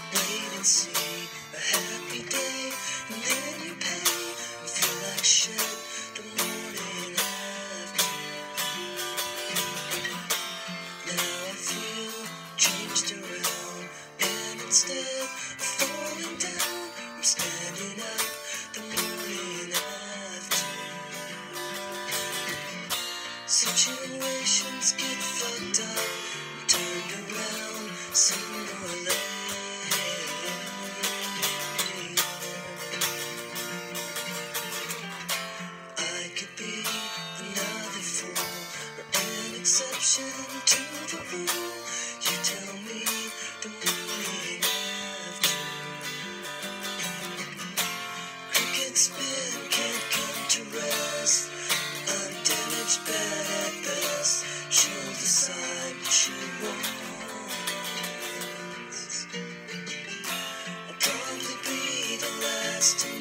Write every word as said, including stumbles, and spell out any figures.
wait and see a happy day, and then you pay and feel like shit the morning after. Now I feel changed around, and instead of falling down, I'm standing up the morning after. Situations get fucked up and turned around sooner or later. I could be another fool or an exception to the rule. You tell me the morning after. Crickets spin, can't come to rest. I'm damaged bad at best. She'll decide what she wants. I'll probably be the last to